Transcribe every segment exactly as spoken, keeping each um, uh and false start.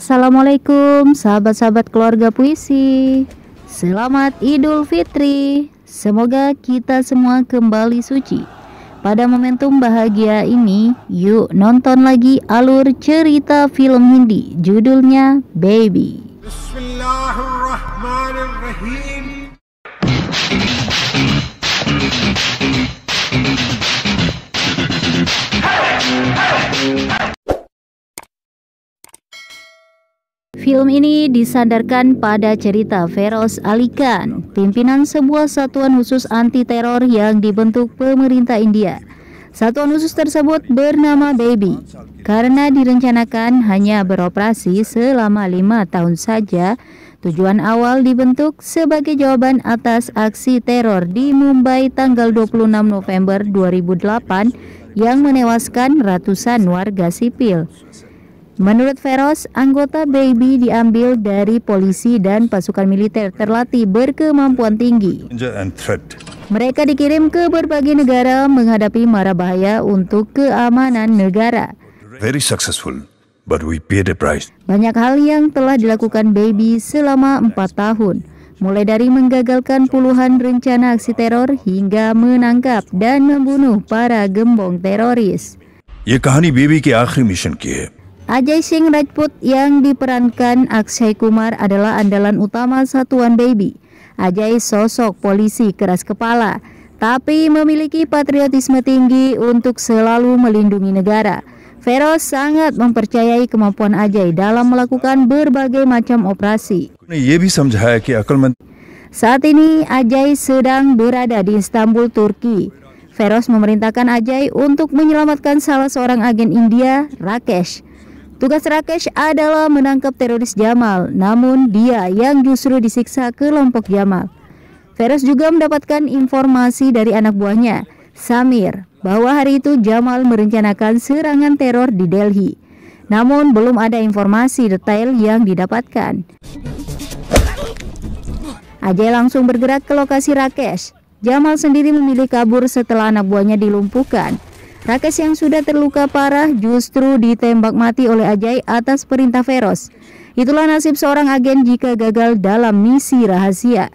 Assalamualaikum sahabat-sahabat keluarga puisi. Selamat Idul Fitri. Semoga kita semua kembali suci. Pada momentum bahagia ini, yuk nonton lagi alur cerita film Hindi judulnya Baby. Bismillahirrahmanirrahim. Film ini disandarkan pada cerita Feroz Ali Khan, pimpinan sebuah satuan khusus anti-teror yang dibentuk pemerintah India. Satuan khusus tersebut bernama Baby karena direncanakan hanya beroperasi selama lima tahun saja. Tujuan awal dibentuk sebagai jawaban atas aksi teror di Mumbai tanggal dua puluh enam November dua ribu delapan yang menewaskan ratusan warga sipil. Menurut Feroz, anggota Baby diambil dari polisi dan pasukan militer terlatih berkemampuan tinggi. Mereka dikirim ke berbagai negara menghadapi mara bahaya untuk keamanan negara. Very successful, but we paid a price. Banyak hal yang telah dilakukan Baby selama empat tahun, mulai dari menggagalkan puluhan rencana aksi teror hingga menangkap dan membunuh para gembong teroris. Ye kahani Baby ki aakhiri mission ki hai. Ajay Singh Rajput yang diperankan Akshay Kumar adalah andalan utama satuan Baby. Ajay sosok polisi keras kepala, tapi memiliki patriotisme tinggi untuk selalu melindungi negara. Feroz sangat mempercayai kemampuan Ajay dalam melakukan berbagai macam operasi. Saat ini Ajay sedang berada di Istanbul, Turki. Feroz memerintahkan Ajay untuk menyelamatkan salah seorang agen India, Rakesh. Tugas Rakesh adalah menangkap teroris Jamal, namun dia yang justru disiksa kelompok Jamal. Feroz juga mendapatkan informasi dari anak buahnya, Samir, bahwa hari itu Jamal merencanakan serangan teror di Delhi. Namun belum ada informasi detail yang didapatkan. Ajay langsung bergerak ke lokasi Rakesh. Jamal sendiri memilih kabur setelah anak buahnya dilumpuhkan. Rakesh yang sudah terluka parah justru ditembak mati oleh Ajay atas perintah Feroz. Itulah nasib seorang agen jika gagal dalam misi rahasia.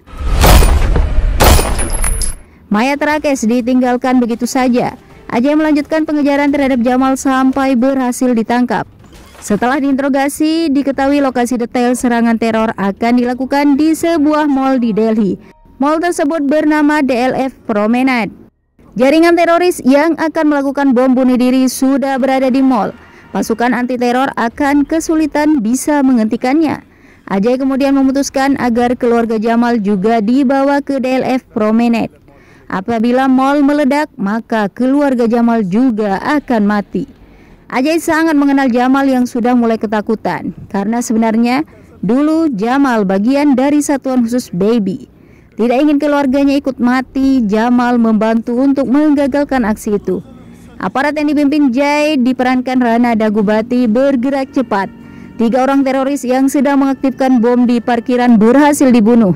Mayat Rakesh ditinggalkan begitu saja. Ajay melanjutkan pengejaran terhadap Jamal sampai berhasil ditangkap. Setelah diinterogasi, diketahui lokasi detail serangan teror akan dilakukan di sebuah mal di Delhi. Mal tersebut bernama D L F Promenade. Jaringan teroris yang akan melakukan bom bunuh diri sudah berada di mal. Pasukan anti-teror akan kesulitan bisa menghentikannya. Ajay kemudian memutuskan agar keluarga Jamal juga dibawa ke D L F Promenade. Apabila mal meledak, maka keluarga Jamal juga akan mati. Ajay sangat mengenal Jamal yang sudah mulai ketakutan, karena sebenarnya dulu Jamal bagian dari satuan khusus Baby. Tidak ingin keluarganya ikut mati, Jamal membantu untuk menggagalkan aksi itu. Aparat yang dipimpin Jay diperankan Rana Dagubati bergerak cepat. Tiga orang teroris yang sedang mengaktifkan bom di parkiran berhasil dibunuh.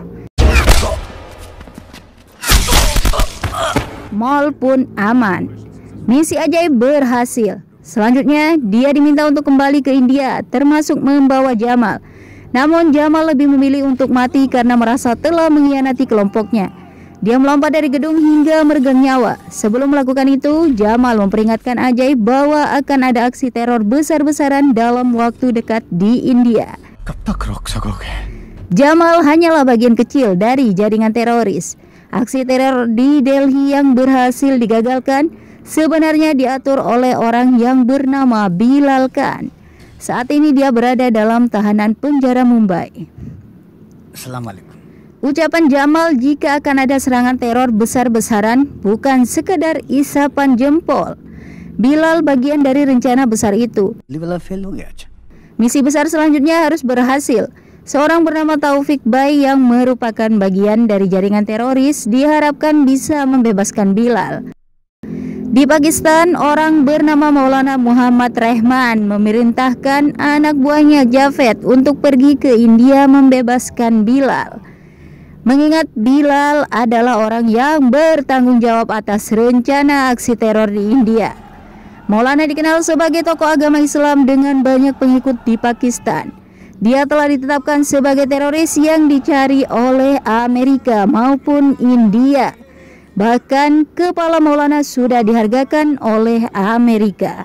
Mall pun aman. Misi Ajay berhasil. Selanjutnya, dia diminta untuk kembali ke India, termasuk membawa Jamal. Namun Jamal lebih memilih untuk mati karena merasa telah mengkhianati kelompoknya. Dia melompat dari gedung hingga meregang nyawa. Sebelum melakukan itu, Jamal memperingatkan Ajay bahwa akan ada aksi teror besar-besaran dalam waktu dekat di India. Jamal hanyalah bagian kecil dari jaringan teroris. Aksi teror di Delhi yang berhasil digagalkan sebenarnya diatur oleh orang yang bernama Bilal Khan. Saat ini dia berada dalam tahanan penjara Mumbai. Assalamualaikum. Ucapan Jamal jika akan ada serangan teror besar-besaran bukan sekedar isapan jempol. Bilal bagian dari rencana besar itu. Misi besar selanjutnya harus berhasil. Seorang bernama Taufik Bai yang merupakan bagian dari jaringan teroris diharapkan bisa membebaskan Bilal. Di Pakistan, orang bernama Maulana Muhammad Rehman memerintahkan anak buahnya Javed untuk pergi ke India membebaskan Bilal. Mengingat Bilal adalah orang yang bertanggung jawab atas rencana aksi teror di India. Maulana dikenal sebagai tokoh agama Islam dengan banyak pengikut di Pakistan. Dia telah ditetapkan sebagai teroris yang dicari oleh Amerika maupun India. Bahkan kepala Maulana sudah dihargakan oleh Amerika.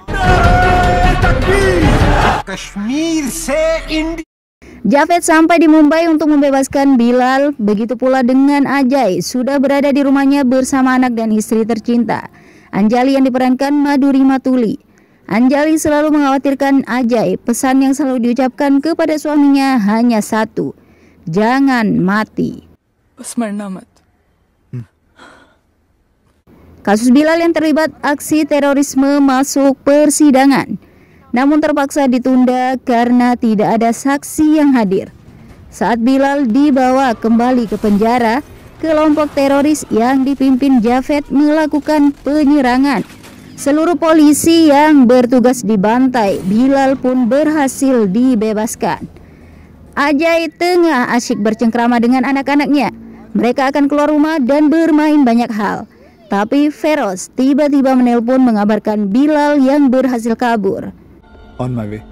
Kashmir se India. Javed sampai di Mumbai untuk membebaskan Bilal. Begitu pula dengan Ajay, sudah berada di rumahnya bersama anak dan istri tercinta, Anjali yang diperankan Madhuri Matuli. Anjali selalu mengkhawatirkan Ajay. Pesan yang selalu diucapkan kepada suaminya hanya satu, jangan mati. Kasus Bilal yang terlibat aksi terorisme masuk persidangan, namun terpaksa ditunda karena tidak ada saksi yang hadir. Saat Bilal dibawa kembali ke penjara, kelompok teroris yang dipimpin Javed melakukan penyerangan. Seluruh polisi yang bertugas dibantai. Bilal pun berhasil dibebaskan. Ajay tengah asyik bercengkrama dengan anak-anaknya. Mereka akan keluar rumah dan bermain banyak hal. Tapi Feroz tiba-tiba menelpon mengabarkan Bilal yang berhasil kabur. On my way.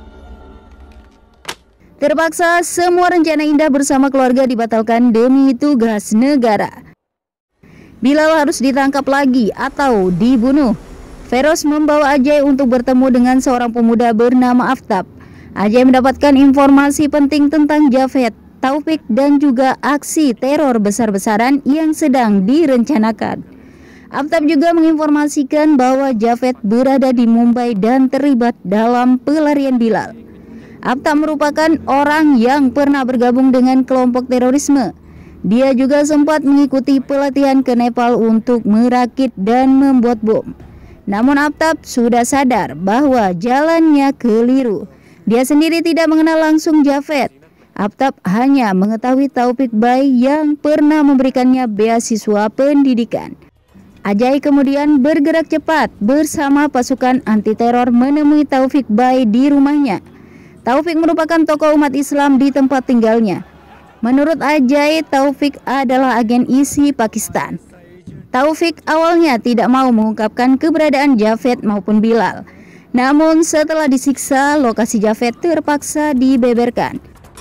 Terpaksa semua rencana indah bersama keluarga dibatalkan demi tugas negara. Bilal harus ditangkap lagi atau dibunuh. Feroz membawa Ajay untuk bertemu dengan seorang pemuda bernama Aftab. Ajay mendapatkan informasi penting tentang Javed, Taufik dan juga aksi teror besar-besaran yang sedang direncanakan. Aftab juga menginformasikan bahwa Javed berada di Mumbai dan terlibat dalam pelarian Bilal. Aftab merupakan orang yang pernah bergabung dengan kelompok terorisme. Dia juga sempat mengikuti pelatihan ke Nepal untuk merakit dan membuat bom. Namun Aftab sudah sadar bahwa jalannya keliru. Dia sendiri tidak mengenal langsung Javed. Aftab hanya mengetahui Taufik Bai yang pernah memberikannya beasiswa pendidikan. Ajay kemudian bergerak cepat bersama pasukan anti teror menemui Taufik Bai di rumahnya. Taufik merupakan tokoh umat Islam di tempat tinggalnya. Menurut Ajay, Taufik adalah agen I S I Pakistan. Taufik awalnya tidak mau mengungkapkan keberadaan Javed maupun Bilal. Namun setelah disiksa, lokasi Javed terpaksa dibeberkan.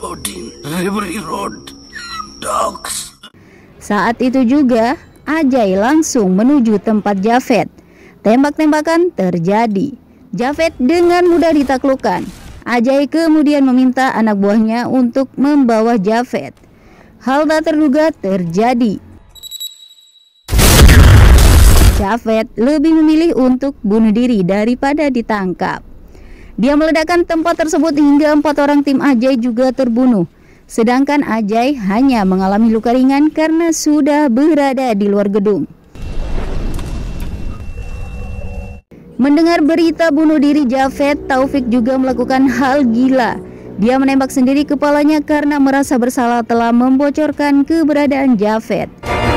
Saat itu juga Ajay langsung menuju tempat Javed. Tembak-tembakan terjadi. Javed dengan mudah ditaklukkan. Ajay kemudian meminta anak buahnya untuk membawa Javed. Hal tak terduga terjadi. Javed lebih memilih untuk bunuh diri daripada ditangkap. Dia meledakkan tempat tersebut hingga empat orang tim Ajay juga terbunuh. Sedangkan Ajay hanya mengalami luka ringan karena sudah berada di luar gedung. Mendengar berita bunuh diri Javed, Taufik juga melakukan hal gila. Dia menembak sendiri kepalanya karena merasa bersalah telah membocorkan keberadaan Javed.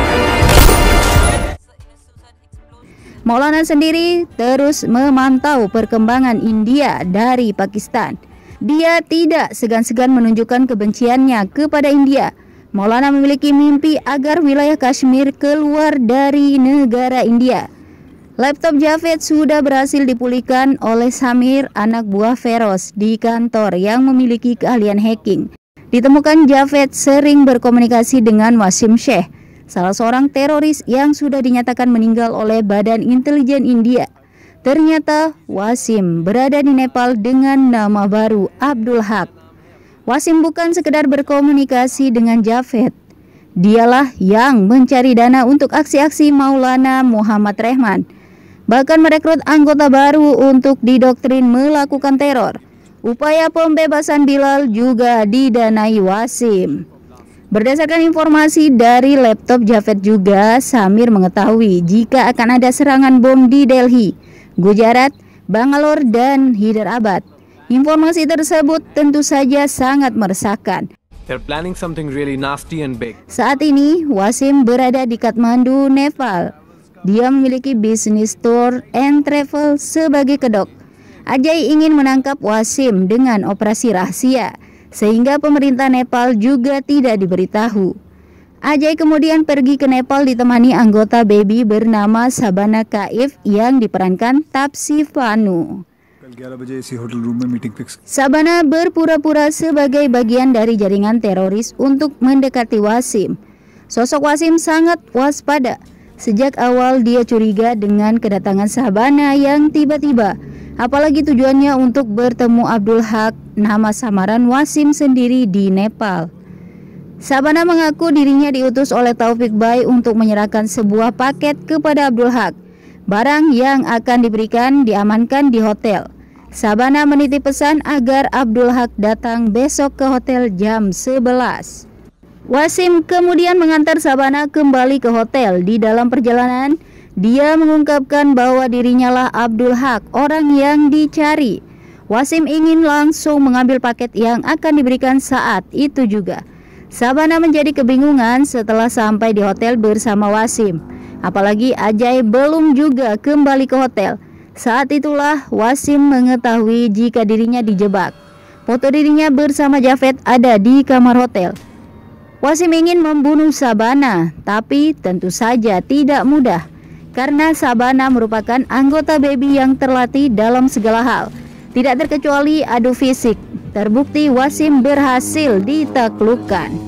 Maulana sendiri terus memantau perkembangan India dari Pakistan. Dia tidak segan-segan menunjukkan kebenciannya kepada India. Maulana memiliki mimpi agar wilayah Kashmir keluar dari negara India. Laptop Javed sudah berhasil dipulihkan oleh Samir, anak buah Feroz di kantor yang memiliki keahlian hacking. Ditemukan Javed sering berkomunikasi dengan Wasim Sheikh, salah seorang teroris yang sudah dinyatakan meninggal oleh Badan Intelijen India. Ternyata Wasim berada di Nepal dengan nama baru Abdul Haq. Wasim bukan sekedar berkomunikasi dengan Javed. Dialah yang mencari dana untuk aksi-aksi Maulana Muhammad Rehman. Bahkan merekrut anggota baru untuk didoktrin melakukan teror. Upaya pembebasan Bilal juga didanai Wasim. Berdasarkan informasi dari laptop Javed juga, Samir mengetahui jika akan ada serangan bom di Delhi, Gujarat, Bangalore, dan Hyderabad. Informasi tersebut tentu saja sangat meresahkan. They're planning something really nasty and big. Saat ini, Wasim berada di Kathmandu, Nepal. Dia memiliki bisnis tour and travel sebagai kedok. Ajay ingin menangkap Wasim dengan operasi rahasia, sehingga pemerintah Nepal juga tidak diberitahu. Ajay kemudian pergi ke Nepal ditemani anggota baby bernama Sabana Kaif yang diperankan Tapsi Panu. Sabana berpura-pura sebagai bagian dari jaringan teroris untuk mendekati Wasim. Sosok Wasim sangat waspada. Sejak awal dia curiga dengan kedatangan Sabana yang tiba-tiba. Apalagi tujuannya untuk bertemu Abdul Haq, nama samaran Wasim sendiri di Nepal. Sabana mengaku dirinya diutus oleh Taufik Bai untuk menyerahkan sebuah paket kepada Abdul Haq. Barang yang akan diberikan diamankan di hotel. Sabana menitip pesan agar Abdul Haq datang besok ke hotel jam sebelas. Wasim kemudian mengantar Sabana kembali ke hotel. Di dalam perjalanan, dia mengungkapkan bahwa dirinya lah Abdul Haq, orang yang dicari. Wasim ingin langsung mengambil paket yang akan diberikan saat itu juga. Sabana menjadi kebingungan setelah sampai di hotel bersama Wasim. Apalagi Ajay belum juga kembali ke hotel. Saat itulah Wasim mengetahui jika dirinya dijebak. Foto dirinya bersama Javed ada di kamar hotel. Wasim ingin membunuh Sabana, tapi tentu saja tidak mudah. Karena Sabana merupakan anggota baby yang terlatih dalam segala hal. Tidak terkecuali adu fisik. Terbukti Wasim berhasil ditaklukkan.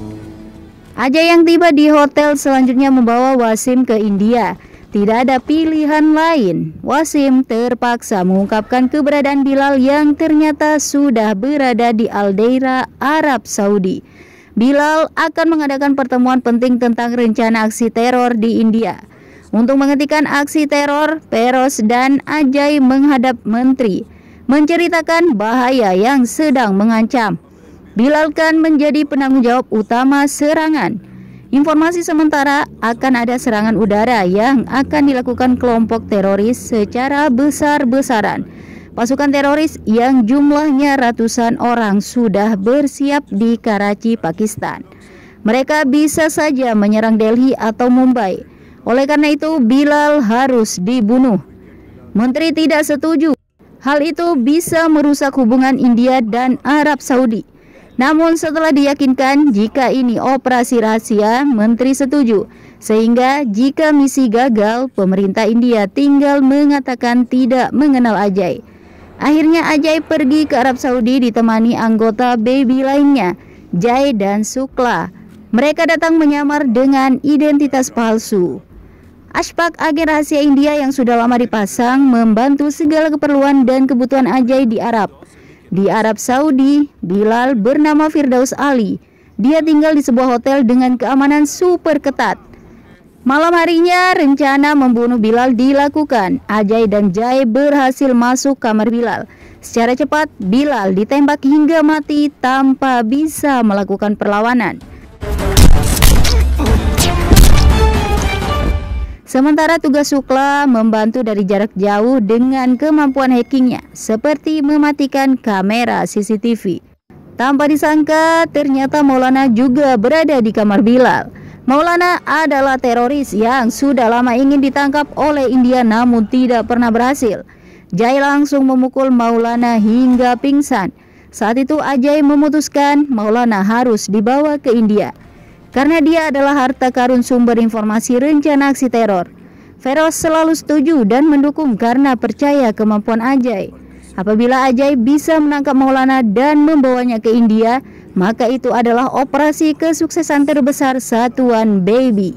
Ajay yang tiba di hotel selanjutnya membawa Wasim ke India. Tidak ada pilihan lain. Wasim terpaksa mengungkapkan keberadaan Bilal yang ternyata sudah berada di Aldeira, Arab Saudi. Bilal akan mengadakan pertemuan penting tentang rencana aksi teror di India. Untuk menghentikan aksi teror, Feroz dan Ajay menghadap menteri, menceritakan bahaya yang sedang mengancam. Bilal kan menjadi penanggung jawab utama serangan. Informasi sementara akan ada serangan udara yang akan dilakukan kelompok teroris secara besar-besaran. Pasukan teroris yang jumlahnya ratusan orang sudah bersiap di Karachi, Pakistan. Mereka bisa saja menyerang Delhi atau Mumbai. Oleh karena itu, Bilal harus dibunuh. Menteri tidak setuju. Hal itu bisa merusak hubungan India dan Arab Saudi. Namun setelah diyakinkan jika ini operasi rahasia, menteri setuju. Sehingga jika misi gagal, pemerintah India tinggal mengatakan tidak mengenal Ajay. Akhirnya Ajay pergi ke Arab Saudi ditemani anggota baby lainnya, Jay dan Sukla. Mereka datang menyamar dengan identitas palsu. Ashfaq, agen rahasia India yang sudah lama dipasang, membantu segala keperluan dan kebutuhan Ajay di Arab. Di Arab Saudi, Bilal bernama Firdaus Ali. Dia tinggal di sebuah hotel dengan keamanan super ketat. Malam harinya, rencana membunuh Bilal dilakukan. Ajay dan Jay berhasil masuk kamar Bilal. Secara cepat, Bilal ditembak hingga mati tanpa bisa melakukan perlawanan. Sementara tugas Sukla membantu dari jarak jauh dengan kemampuan hackingnya, seperti mematikan kamera C C T V. Tanpa disangka, ternyata Maulana juga berada di kamar Bilal. Maulana adalah teroris yang sudah lama ingin ditangkap oleh India namun tidak pernah berhasil. Jay langsung memukul Maulana hingga pingsan. Saat itu Ajay memutuskan Maulana harus dibawa ke India. Karena dia adalah harta karun sumber informasi rencana aksi teror. Feroz selalu setuju dan mendukung karena percaya kemampuan Ajay. Apabila Ajay bisa menangkap Maulana dan membawanya ke India, maka itu adalah operasi kesuksesan terbesar satuan baby.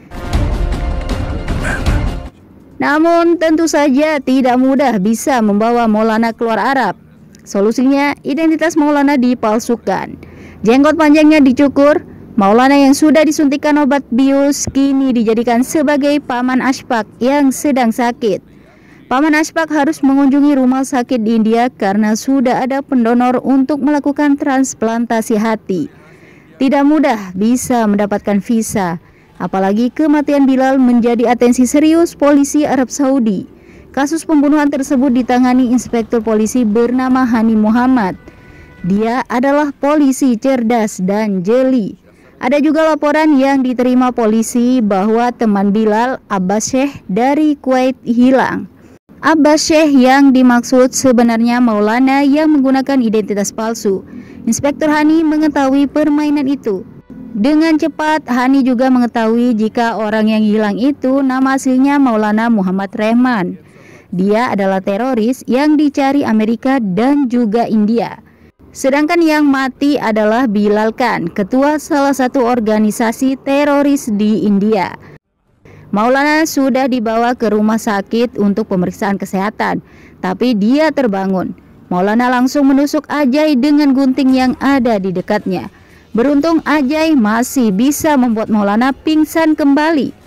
Namun tentu saja tidak mudah bisa membawa Maulana keluar Arab. Solusinya, identitas Maulana dipalsukan. Jenggot panjangnya dicukur. Maulana yang sudah disuntikan obat bius kini dijadikan sebagai paman Ashfaq yang sedang sakit. Paman Ashfaq harus mengunjungi rumah sakit di India karena sudah ada pendonor untuk melakukan transplantasi hati. Tidak mudah bisa mendapatkan visa, apalagi kematian Bilal menjadi atensi serius polisi Arab Saudi. Kasus pembunuhan tersebut ditangani inspektur polisi bernama Hani Muhammad. Dia adalah polisi cerdas dan jeli. Ada juga laporan yang diterima polisi bahwa teman Bilal, Abbas Sheikh dari Kuwait, hilang. Abbas Sheikh yang dimaksud sebenarnya Maulana yang menggunakan identitas palsu. Inspektur Hani mengetahui permainan itu. Dengan cepat, Hani juga mengetahui jika orang yang hilang itu nama aslinya Maulana Muhammad Rehman. Dia adalah teroris yang dicari Amerika dan juga India. Sedangkan yang mati adalah Bilal Khan, ketua salah satu organisasi teroris di India. Maulana sudah dibawa ke rumah sakit untuk pemeriksaan kesehatan, tapi dia terbangun. Maulana langsung menusuk Ajay dengan gunting yang ada di dekatnya. Beruntung Ajay masih bisa membuat Maulana pingsan kembali.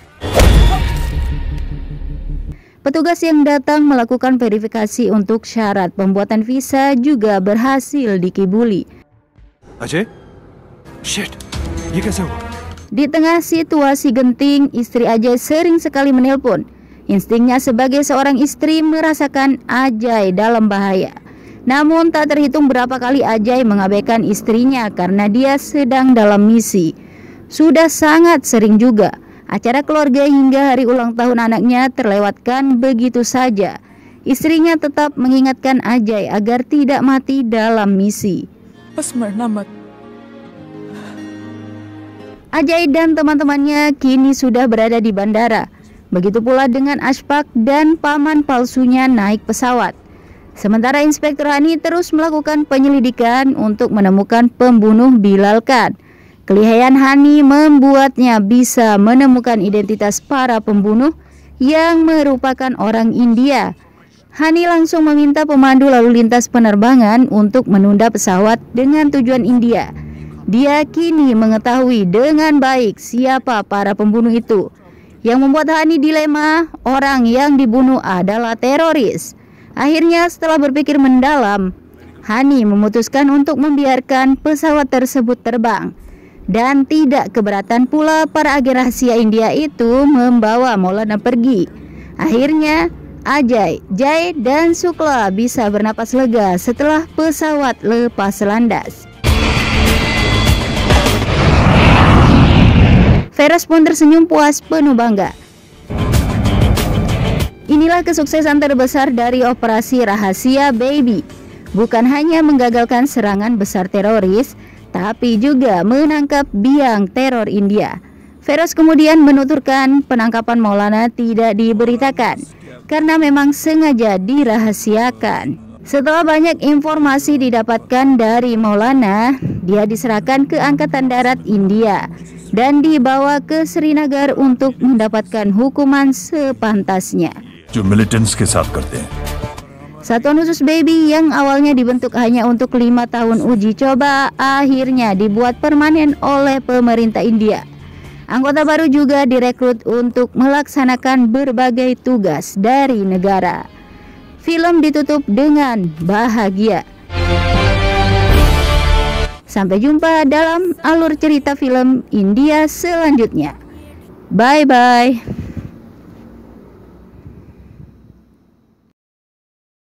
Petugas yang datang melakukan verifikasi untuk syarat pembuatan visa juga berhasil dikibuli. Ajay? Shit, ये कैसे हुआ? Di tengah situasi genting, istri Ajay sering sekali menelpon. Instingnya sebagai seorang istri merasakan Ajay dalam bahaya. Namun tak terhitung berapa kali Ajay mengabaikan istrinya karena dia sedang dalam misi. Sudah sangat sering juga acara keluarga hingga hari ulang tahun anaknya terlewatkan begitu saja. Istrinya tetap mengingatkan Ajay agar tidak mati dalam misi. Ajay dan teman-temannya kini sudah berada di bandara. Begitu pula dengan Ashfaq dan paman palsunya naik pesawat. Sementara Inspektur Hani terus melakukan penyelidikan untuk menemukan pembunuh Bilal Khan. Kelihayan Hani membuatnya bisa menemukan identitas para pembunuh yang merupakan orang India. Hani langsung meminta pemandu lalu lintas penerbangan untuk menunda pesawat dengan tujuan India. Dia kini mengetahui dengan baik siapa para pembunuh itu. Yang membuat Hani dilema, orang yang dibunuh adalah teroris. Akhirnya setelah berpikir mendalam, Hani memutuskan untuk membiarkan pesawat tersebut terbang. Dan tidak keberatan pula para agen rahasia India itu membawa Maulana pergi. Akhirnya Ajay, Jay dan Shukla bisa bernapas lega setelah pesawat lepas landas. Feroz pun tersenyum puas penuh bangga. Inilah kesuksesan terbesar dari operasi rahasia Baby. Bukan hanya menggagalkan serangan besar teroris, tapi juga menangkap biang teror India. Feroz kemudian menuturkan penangkapan Maulana tidak diberitakan karena memang sengaja dirahasiakan. Setelah banyak informasi didapatkan dari Maulana, dia diserahkan ke Angkatan Darat India dan dibawa ke Srinagar untuk mendapatkan hukuman sepantasnya. जो militants के साथ करते हैं. Satuan khusus Baby yang awalnya dibentuk hanya untuk lima tahun uji coba akhirnya dibuat permanen oleh pemerintah India. Anggota baru juga direkrut untuk melaksanakan berbagai tugas dari negara. Film ditutup dengan bahagia. Sampai jumpa dalam alur cerita film India selanjutnya. Bye bye.